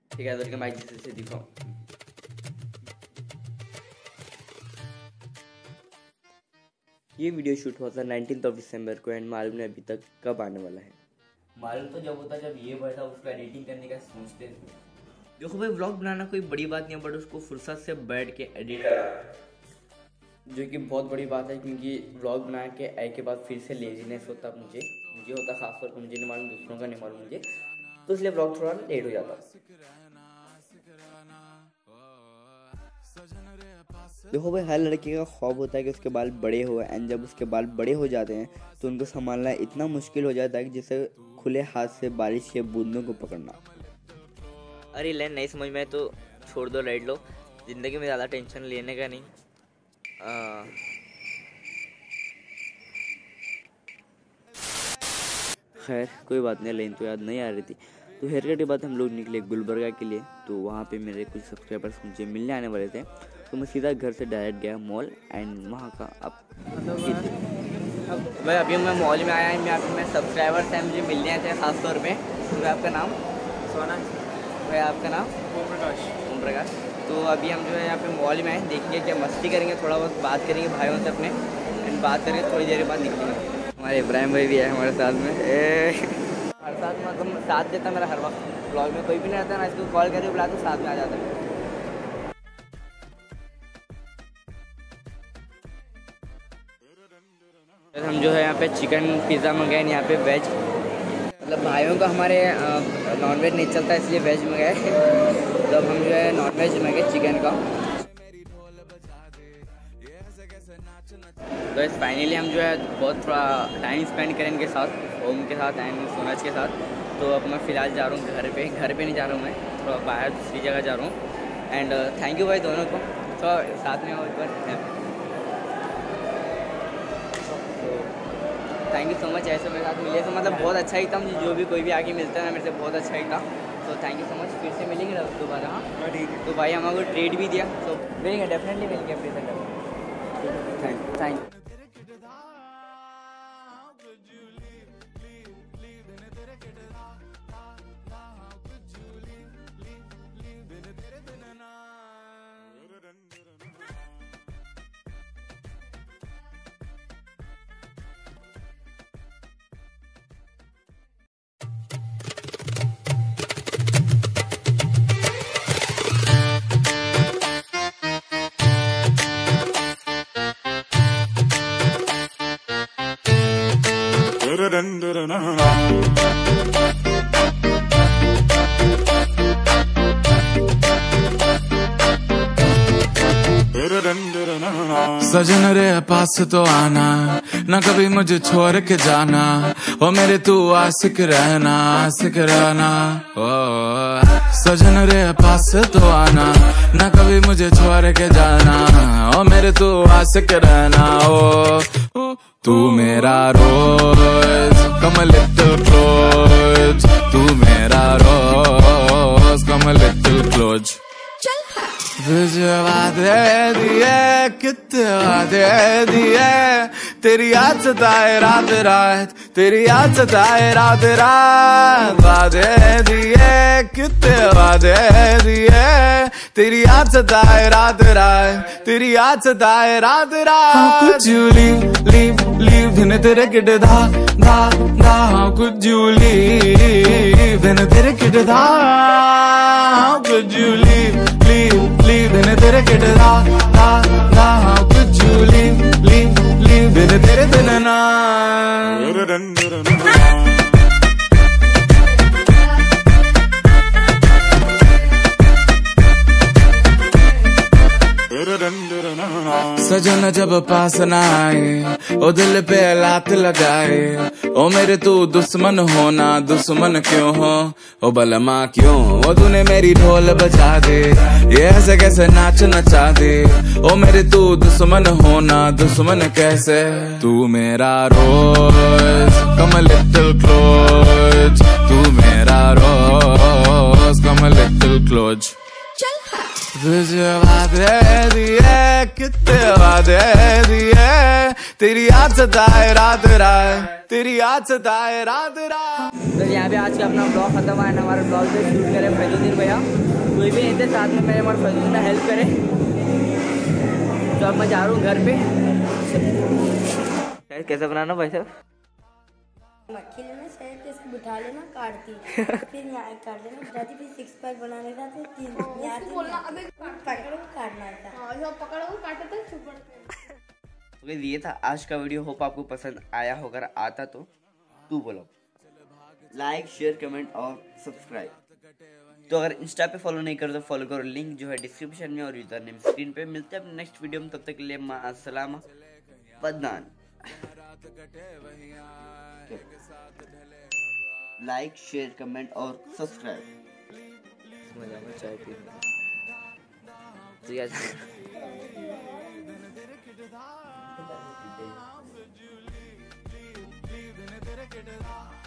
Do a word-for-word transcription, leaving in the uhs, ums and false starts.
ठीक है, इधर के माइक जैसे से दिखाओ। ये वीडियो शूट हुआ था नाइनटीन ऑफ दिसंबर को एंड मालूम नहीं अभी तक कब आने वाला है। मालूम तो जब होता जब ये बैठा उसको एडिटिंग करने का सोचते थे। देखो भाई, व्लॉग बनाना कोई बड़ी बात नहीं है, बट उसको फुर्सत से बैठ के एडिट करना जो कि बहुत बड़ी बात है, क्योंकि व्लॉग बना के आए के बाद फिर से लेजीनेस होता मुझे मुझे होता खासतौर पर, मुझे नहीं मालूम, दूसरों का नहीं मालूम मुझे, तो इसलिए व्लॉग थोड़ा लेट हो जाता। देखो भाई, हर लड़के का ख्वाब होता है कि उसके बाल बड़े हो, एंड जब उसके बाल बड़े हो जाते हैं तो उनको संभालना इतना मुश्किल हो जाता है कि जैसे खुले हाथ से बारिश के बूंदों को पकड़ना। अरे लाइन नहीं समझ में तो छोड़ दो, राइट लो, ज़िंदगी में ज़्यादा टेंशन लेने का नहीं। आ... खैर कोई बात नहीं, लाइन तो याद नहीं आ रही थी। तो हेयर कट के बाद हम लोग निकले गुलबर्गा के लिए। तो वहाँ पे मेरे कुछ सब्सक्राइबर्स मुझे मिलने आने वाले थे, तो मैं सीधा घर से डायरेक्ट गया मॉल एंड वहाँ का अब भाई अभी मैं मॉल में आया हूँ। यहाँ पे मैं सब्सक्राइबर्स हैं मुझे मिलने आए थे खास तौर पे। तो आपका नाम? सोना। भाई आपका नाम? ओम प्रकाश। ओम प्रकाश। तो अभी हम जो है यहाँ पे मॉल में आए, देखेंगे क्या मस्ती करेंगे, थोड़ा बहुत बात करेंगे भाइयों से अपने, एंड बात करके थोड़ी देर बाद निकलेंगे। हमारे इब्राहिम भाई भी है हमारे साथ में। ए हर साथ मतलब साथ देता मेरा हर वक्त, ब्लॉग में कोई भी नहीं रहता ना, इसको कॉल करके बुला तो साथ में आ जाता है। हम जो है यहाँ पे चिकन पिज़्ज़ा मंगाए, यहाँ पे वेज, मतलब भाइयों का हमारे नॉन वेज नहीं चलता इसलिए वेज मंगाए। तो अब हम जो है नॉन वेज मंगाए चिकन का। तो इस फाइनली हम जो है बहुत थोड़ा टाइम स्पेंड करें इनके साथ, ओम के साथ एंड सोनाज के साथ। तो अब मैं फ़िलहाल जा रहा हूँ घर पे घर पे नहीं जा रहा हूँ, मैं थोड़ा बाहर दूसरी जगह जा रहा हूँ। एंड थैंक यू भाई दोनों को, तो साथ में और एक बार थैंक यू सो मच। ऐसे मेरे साथ मिले तो मतलब बहुत अच्छा ही था, मुझे जो भी कोई भी आके मिलता है ना मेरे से बहुत अच्छा ही था। तो थैंक यू सो मच, फिर से मिलेंगे दोबारा। हाँ ठीक है। तो भाई हमारे को ट्रेड भी दिया, तो मिलेंगे डेफिनेटली मिलेंगे फिर से। Thank you thank you. सजन रे पास तो आना, ना कभी मुझे छोड़ के जाना, ओ मेरे तू आशिक रहना आशिक रहना। ओ सजन रे पास तो आना, ना कभी मुझे छोड़ के जाना, ओ मेरे तू आशिक रहना। ओ तू मेरा रोज कम लिटिल क्लोज, तू मेरा रोज कम लिटिल क्लोज। तुझे वादे दिए कितने वादे दिए, तेरी याद सताए रात रात, तेरी याद सताए रात रात। वादे दिए कितने वादे दिए, तेरी याद सताए रात रात, तेरी याद सताए रात रात। How could you leave, leave, leave, बिन तेरे किड धा धा धा। How could you leave, बिन तेरे किड धा। How could you leave, leave, leave, बिन तेरे किड धा धा धा। How could you leave, leave, leave, बिन तेरे बिन ना। सजन जब पास न आए, ओ दिल पे लात लगाए, ओ मेरे तू दुश्मन होना दुश्मन क्यों हो, ओ बलमा क्यों, ओ तूने मेरी ढोल बजा दे, ये ऐसे कैसे नाच नचा दे, ओ मेरे तू दुश्मन होना दुश्मन कैसे। तू मेरा रोज कम लिटिल क्लोज, तू मेरा रोज कम लिटिल क्लोज। तुझे वादे दिए कितने वादे दिए, तेरी याद सताए रात रात, तेरी याद सताए रात रात। तो यहाँ पे आज का अपना ब्लॉग खत्म हुआ है। हमारे ब्लॉग पे शूट करे फैजुद्दीन भैया, कोई भी नहीं थे साथ में, मेरे हमारे फैजुद्दीन ने हेल्प करे। तो अब मैं जा रहा हूँ घर पे। कैसे बनाना भाई साहब? मक्खी लेना, शहद इसको बिठा लेना, काटती फिर यहाँ काट लेना, जाती फिर सिक्स पैक बनाने का था, तीन यहाँ बोलना अबे पकड़ो काटना था। हां जो पकड़ो काटे तो चुप तो ये था आज का वीडियो। होप आपको पसंद आया होगा। आता तो तू बोलो लाइक शेयर कमेंट और सब्सक्राइब। तो अगर इंस्टा पे फॉलो नहीं करो तो फॉलो करो, लिंक जो है डिस्क्रिप्शन में और यूजर नेम स्क्रीन पे। मिलते हैं नेक्स्ट वीडियो में, तब तक के लिए मा अस्सलाम बदनान। लाइक शेयर कमेंट और सब्सक्राइब। चाय पी तो